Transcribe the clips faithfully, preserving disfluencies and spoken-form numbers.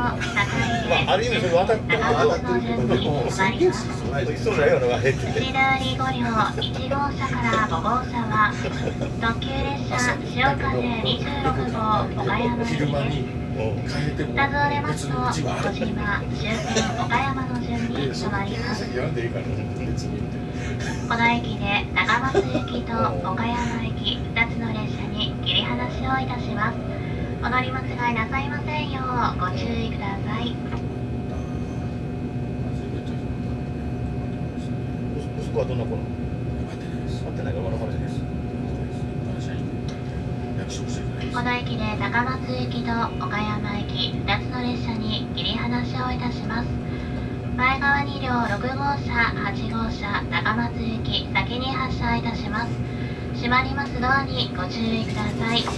ある意味それ渡って渡ってるけど、でも宣言する必要ないです。そうだよ、が減ってて。 内通りご両いち号車からご号車は特急列車潮風にじゅうろく号岡山行きです。タズを出ますと、小島、終点岡山の順に止まります。この駅で高松行きと岡山行きふたつの列車に切り離しをいたします。お乗り間違いなさいませんようご注意ください。 息子はどんな子なの？会ってないから分からないです。 この駅で高松行きと岡山行きふたつの列車に切り離しをいたします。前側に両ろく号車、はち号車、高松行き先に発車いたします。閉まりますドアにご注意ください。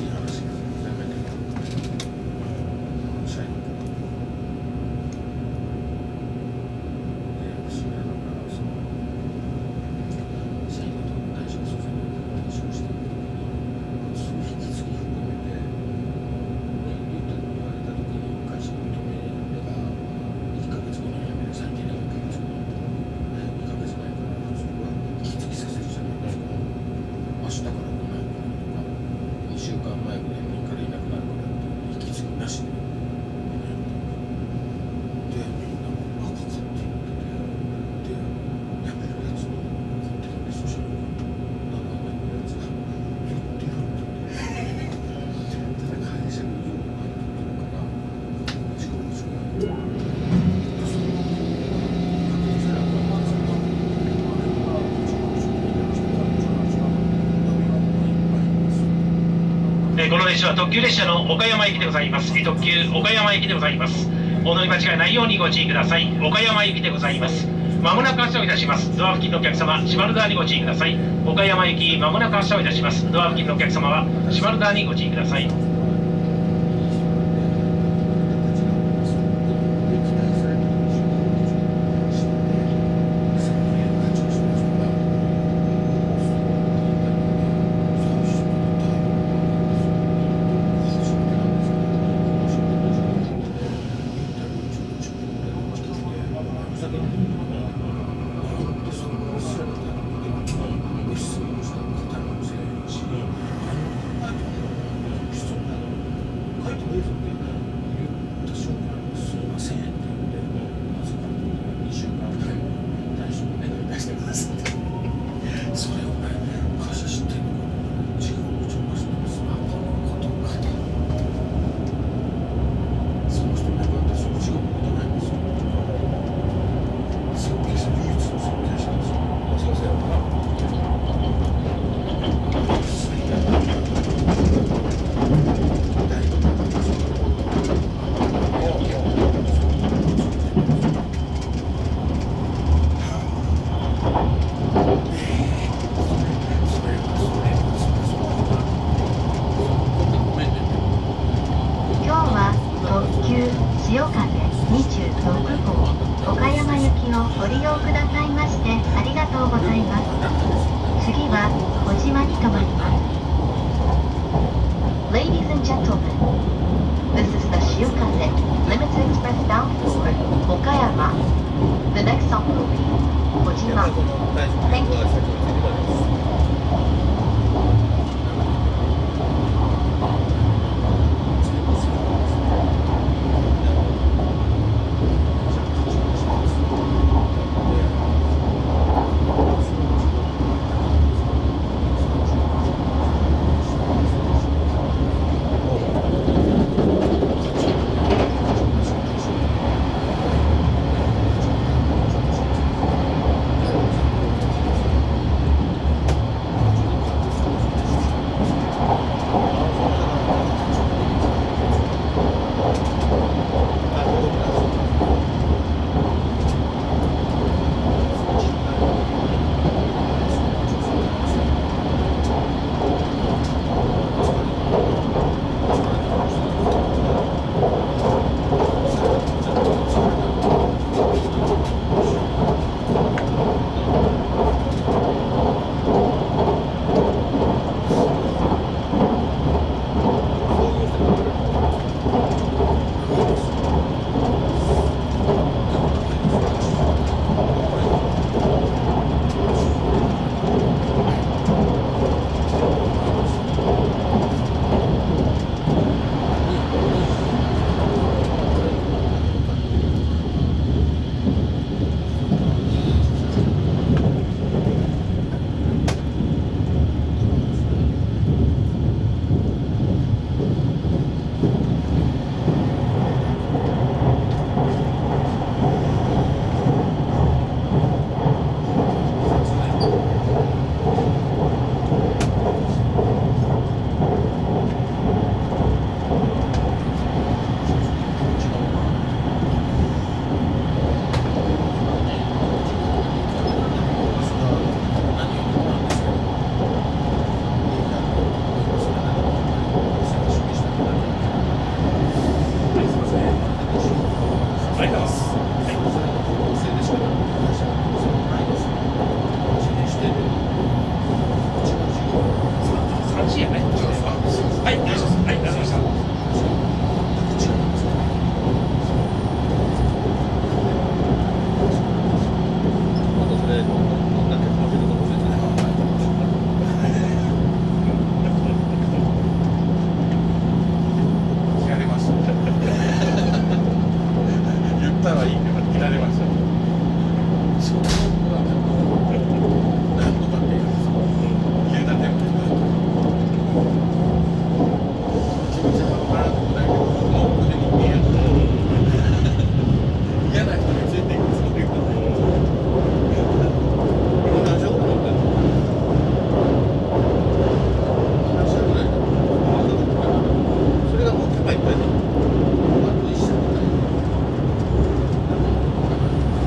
この列車は特急列車の岡山行きでございます。特急岡山行きでございます。お乗り間違いないようにご注意ください。岡山行きでございます。まもなく発車をいたします。ドア付近のお客様、閉まるドアにご注意ください。岡山行き、まもなく発車をいたします。ドア付近のお客様は閉まるドアにご注意ください。 Ladies and gentlemen, this is the Shiokase Limited Express bound for Okayama. The next stop will be Kojima. Thank you. こはいはいさんじやね。はい、お願いします。はい、ありがとうございました。 あ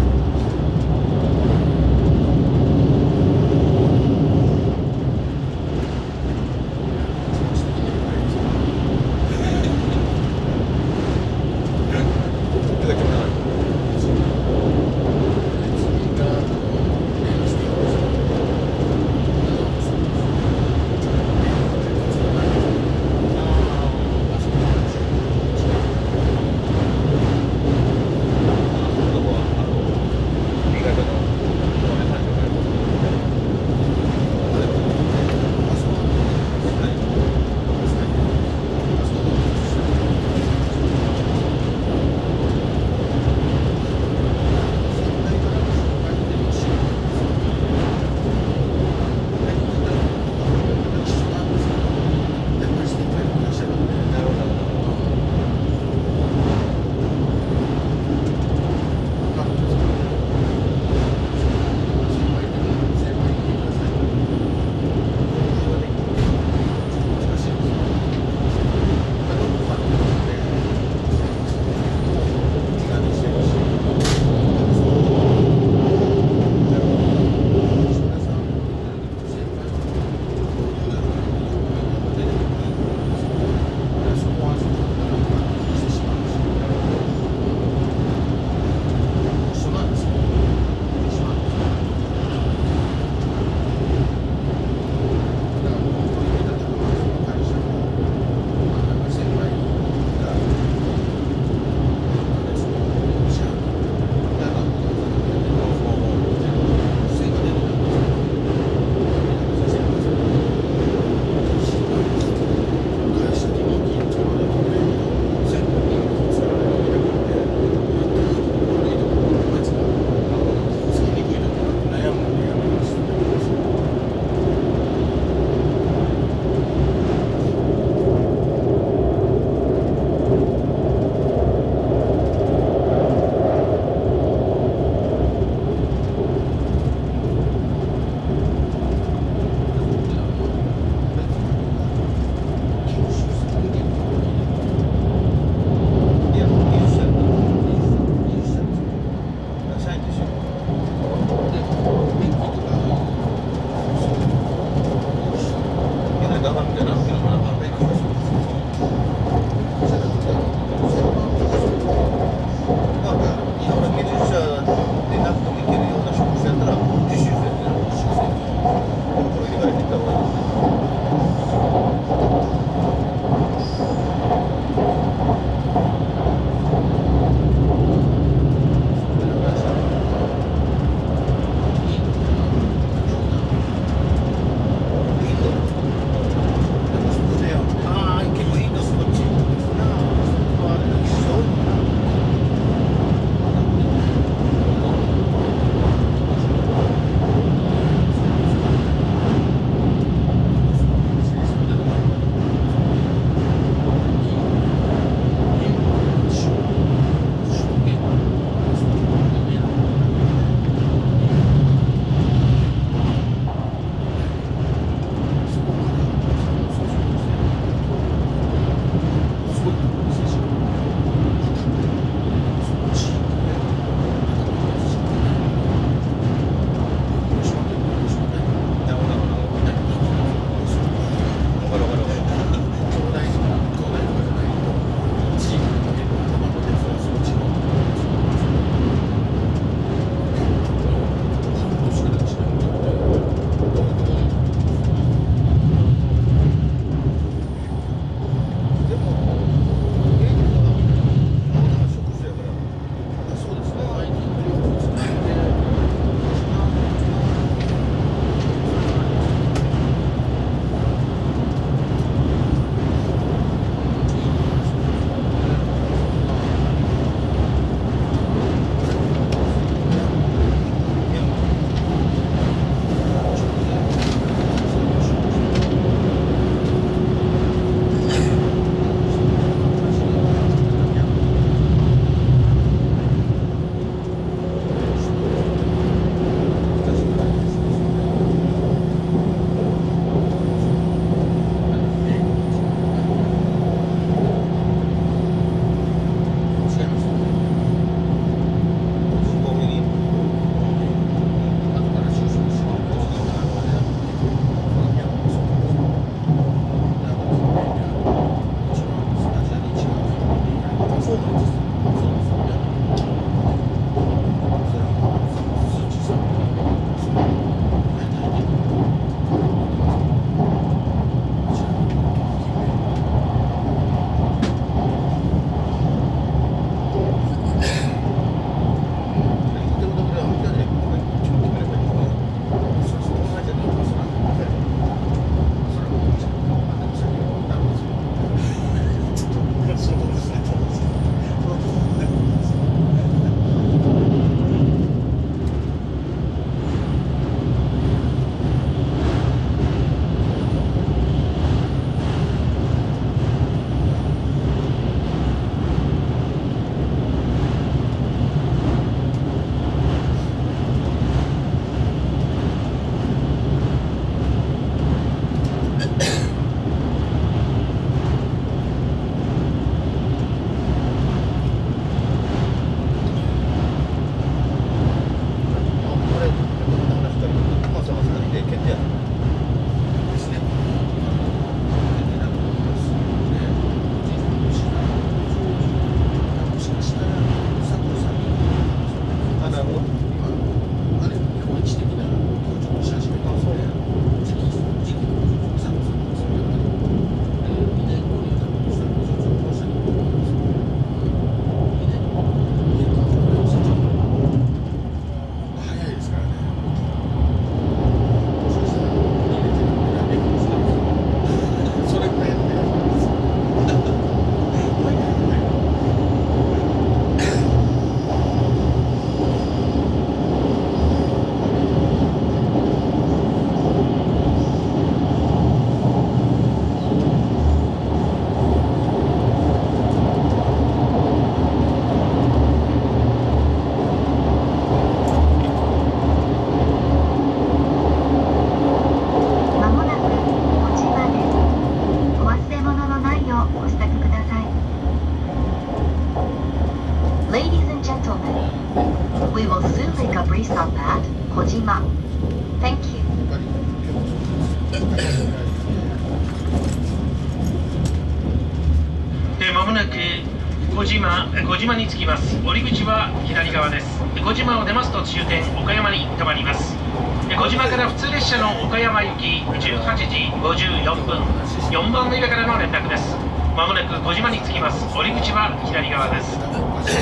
まもなく小島小島に着きます。降り口は左側です。小島を出ますと終点岡山に停まります。小島から普通列車の岡山行きじゅうはちじごじゅうよんぷん、よんばん乗り場からの連絡です。まもなく小島に着きます。降り口は左側です。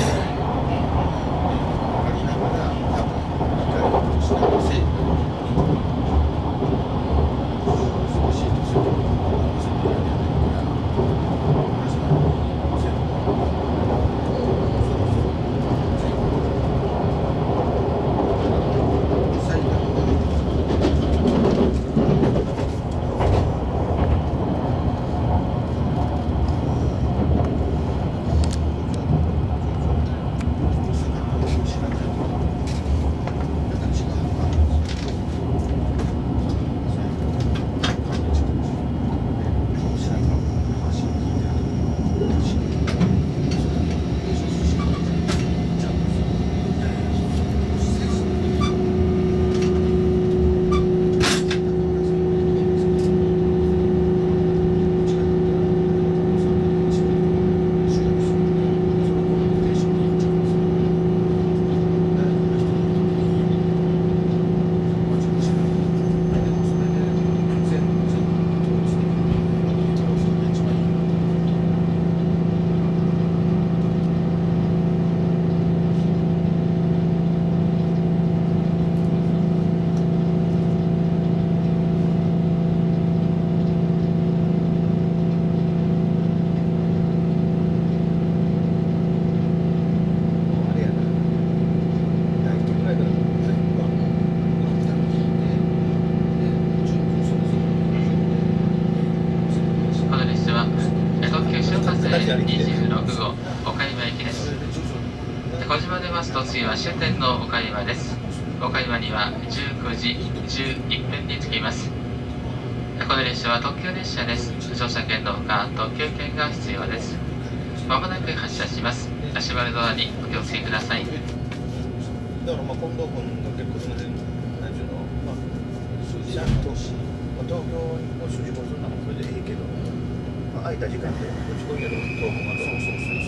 にじゅうろくご岡山行きです。小島出ますと次は終点の岡山です。岡山にはじゅうくじじゅういっぷんに着きます。この列車は特急列車です。乗車券のほか特急券が必要です。まもなく発車します。足場ドアにお気をつけください。 だからまあ近藤君が結構その辺何ていうの、まあちゃんと東京を主人公するのもそれでいいけど、まあ、空いた時間で落ち込んでる東京がそうそうそうそう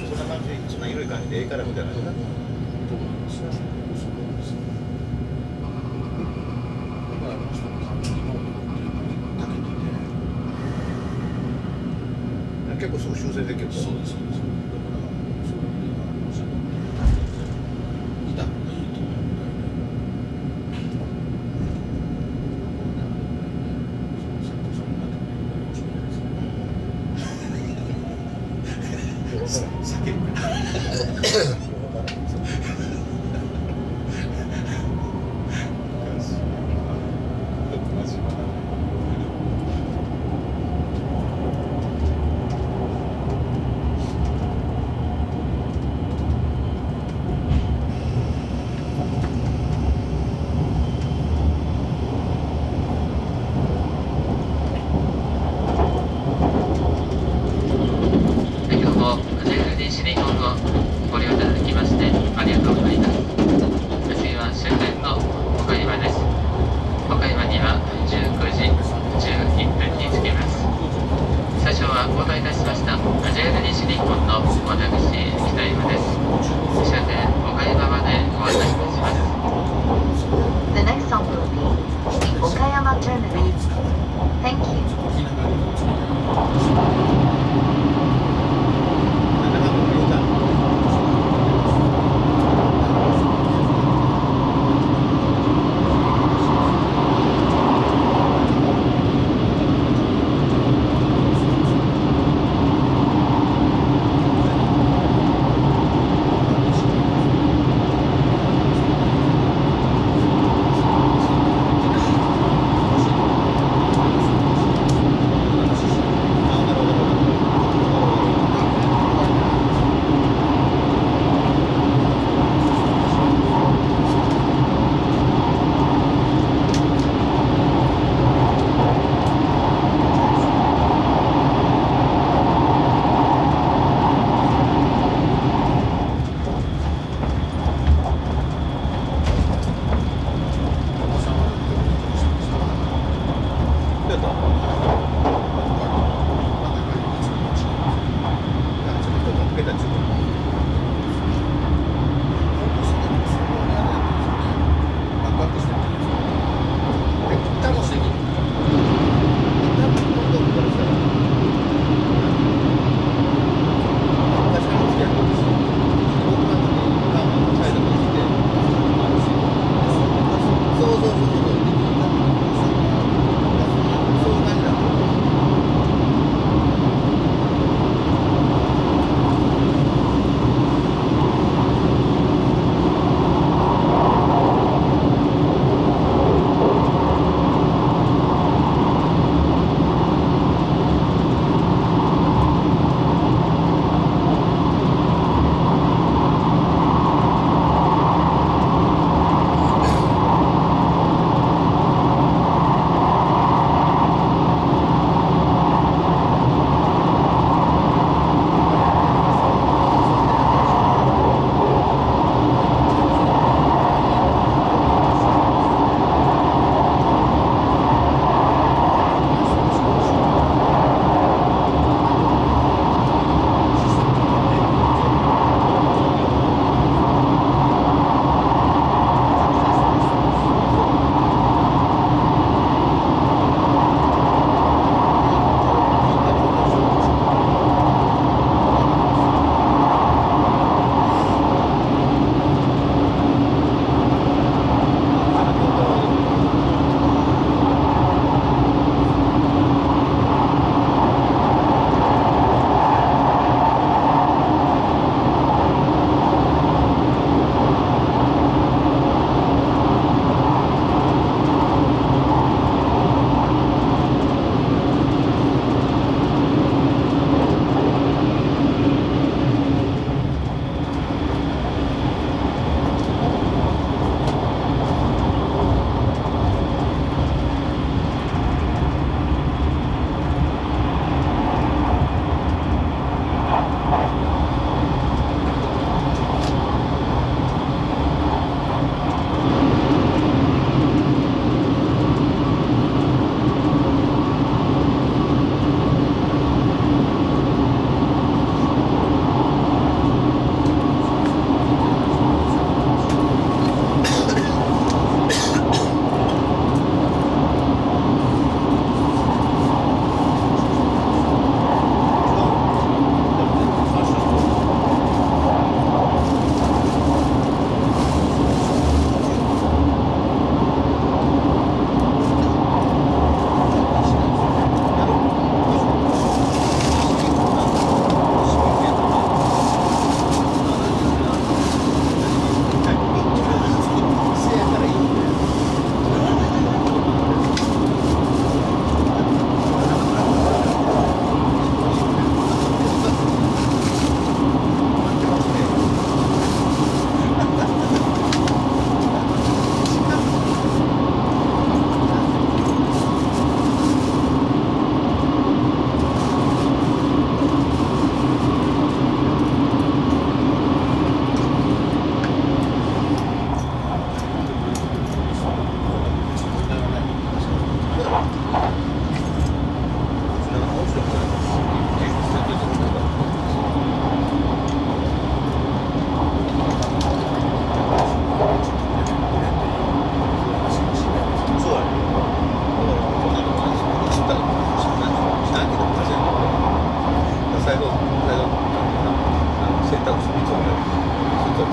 そんな感じ、そんな緩い感じでええからみたいな。 と思いますね。そうですね。だからあの人の感じのたけてて、 結構すぐ修正できると。 そうですそうです。だからそういう意味ではおっしゃる通りいた方がいいと思うぐらいで、その作家さんになってくれるぐらい欲しくないですね。 酒。 酒。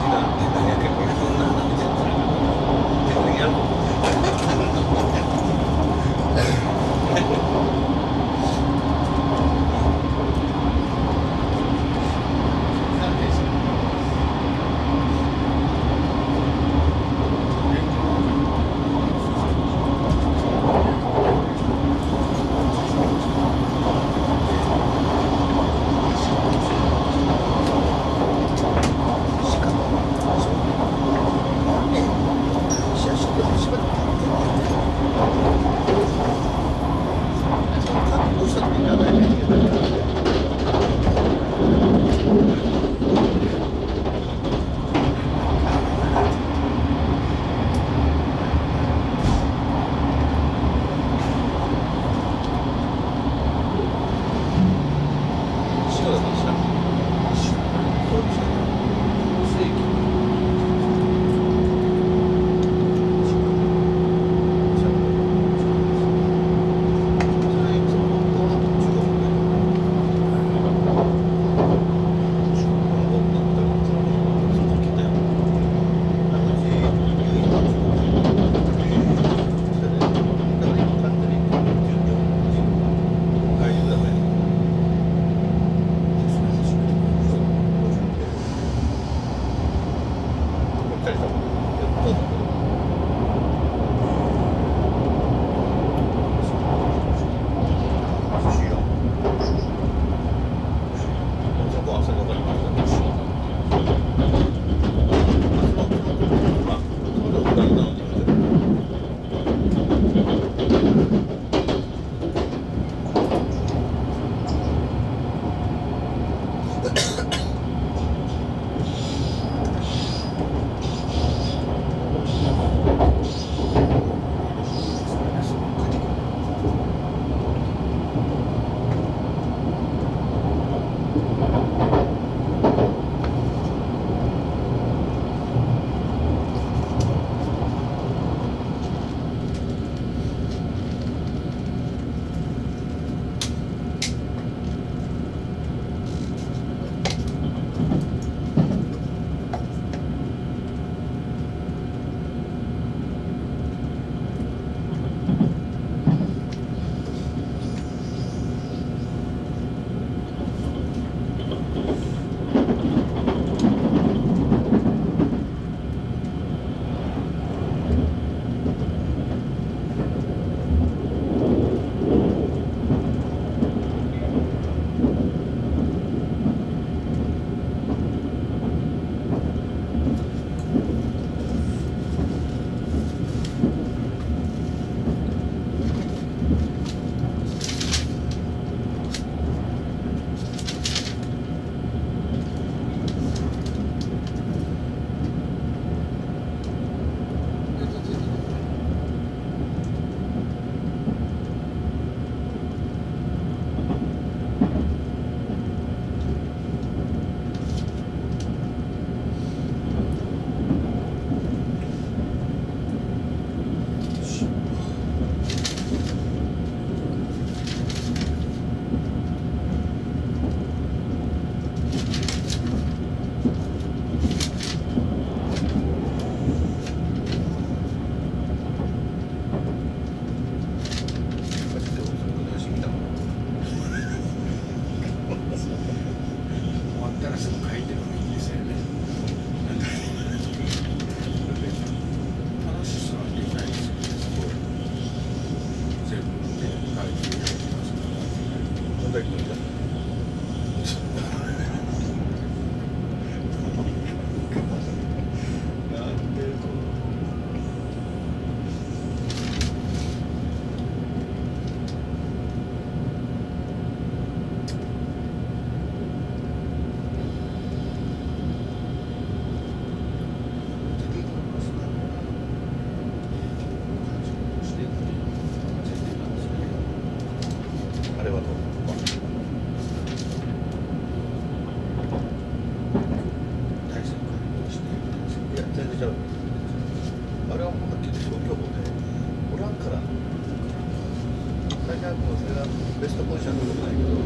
ベストポジションのことないけど。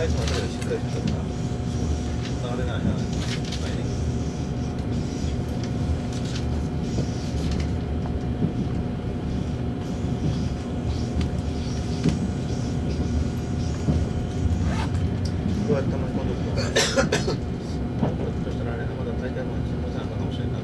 つもあたりがしっかりしてたから流れないな、いっぱいね。こうやってたまに今度こうひょっとしたらあれまだ大会も進行せなあかんかもしれんな。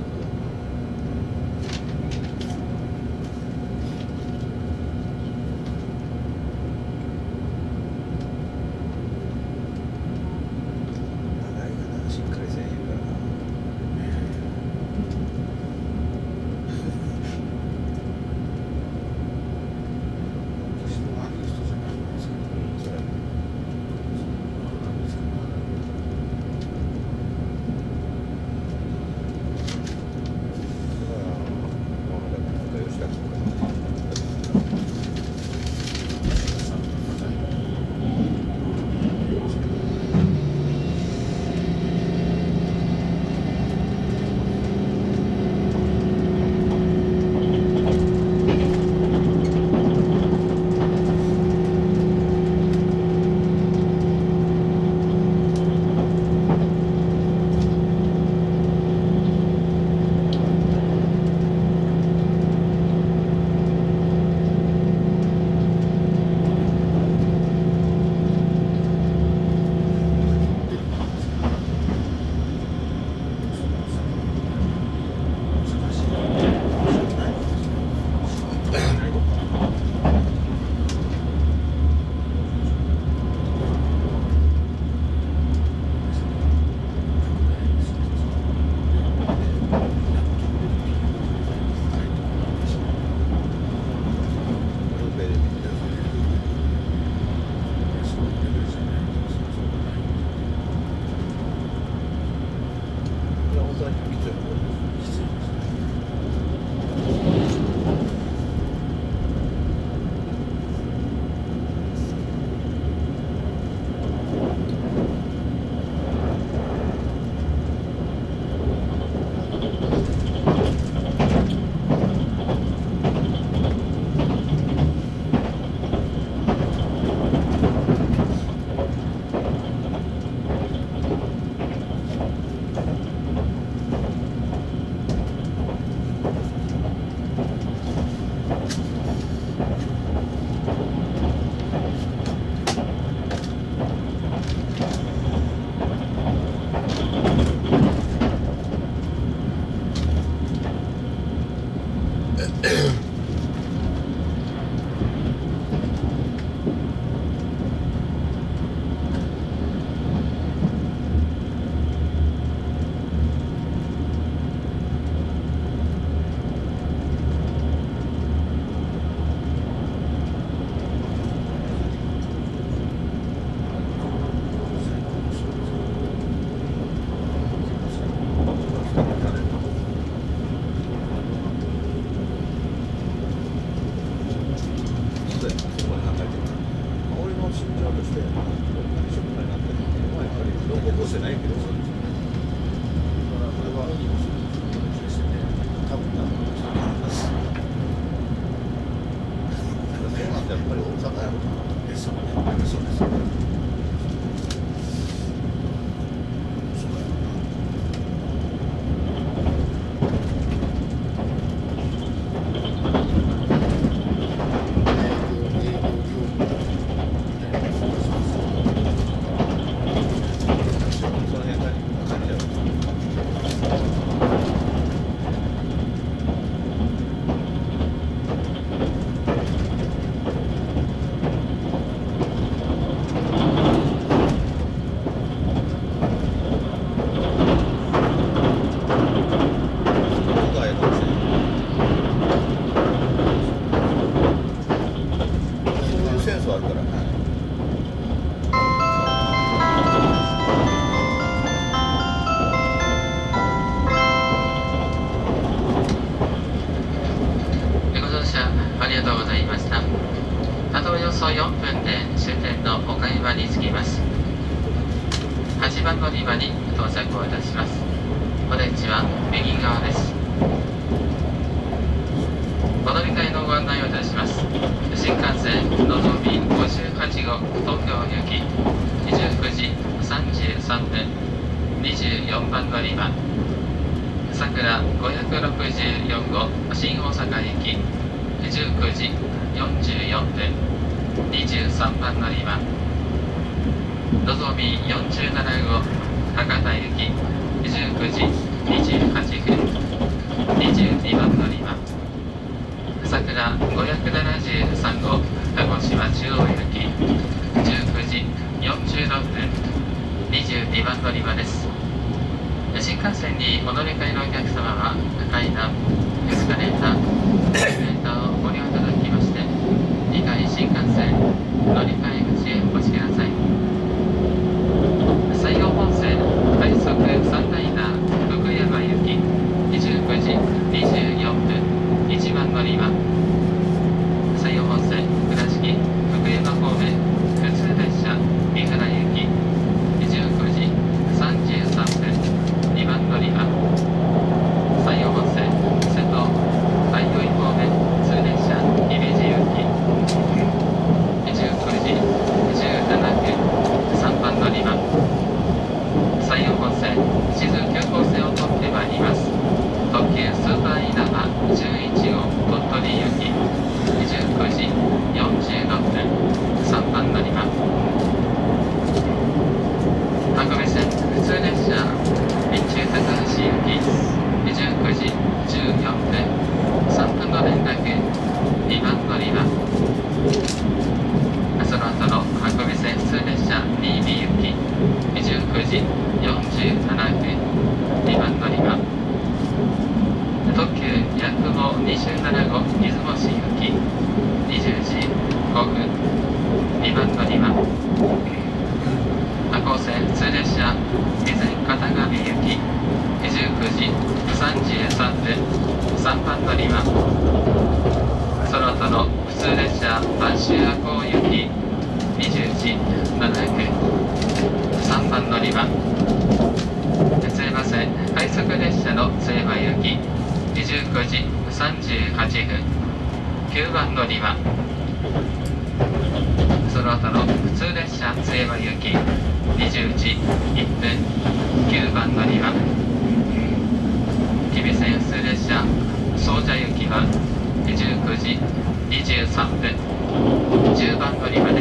新幹線のぞみごじゅうはち号東京行きにじゅうさんばん乗り場のぞみよんなな号博多行きじゅうくじにじゅうはっぷんにじゅうにばん乗り場さくらごひゃくななじゅうさん号鹿児島中央行きじゅうくじよんじゅうろっぷんにじゅうにばん乗り場です。新幹線にお乗り換えのお客様は階段、エスカレーター、エレベーターをご利用いただきましてにかい新幹線乗り換え口へお越しください。西予本線快速サンライナー福山行きじゅうくじにじゅうよんぷんいちばん乗り場西予本線倉敷福山方面普通列車三原行きじゅうくじさんじゅうさんぷんにばん乗り場西予本線瀬戸相生方面普通列車姫路行きじゅうくじじゅうななふんさんばん乗り場西予本線静急行線を通ってまいります。特急スーパーイナバじゅういち号鳥取行きじゅうくじよんじゅうろっぷんさんばん乗り場箱根線普通列車備中高橋行きじゅうくじじゅうよんぷんさんぶんの連絡にばん乗り場その後の箱根線普通列車新見行きじゅうくじよんじゅうななふんにばん乗り場特急やくもにじゅうなな号出雲市行きにじゅうじごふんにばん乗り場赤穂線普通列車備前片上行きじゅうくじさんじゅうさんぷんさんばん乗り場その後の普通列車播州赤穂行きにじゅうじななふんさんばん乗り場津山線快速列車の津山行きじゅうくじさんじゅうはっぷんきゅうばん乗り場その後の普通列車津山行きにじゅうじいっぷんきゅうばん乗り場吉備線普通列車総社行きはじゅうくじにじゅうさんぷんじゅうばん乗り場です。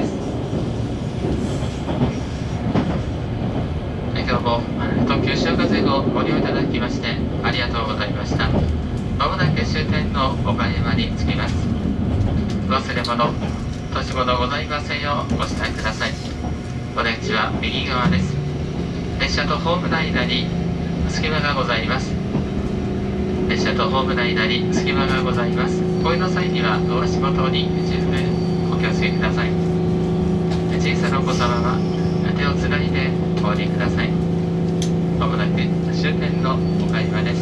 今日も特急潮風号をご利用いただきましてありがとうございました。まもなく終点の岡山に着きます。忘れ物、年物ございませんようご伝えください。お出口は右側です。列車とホームの間に隙間がございます。列車とホームの間に隙間がございます。お降りの際にはお足元に十分お気をつけください。小さなお子様は手をつないでお降りください。まもなく終点の岡山です。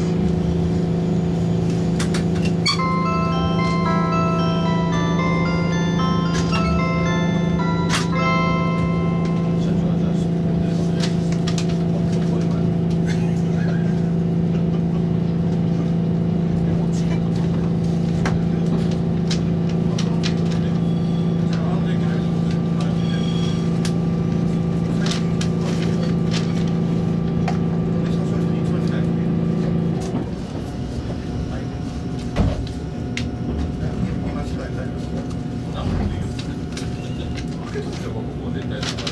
ここ絶対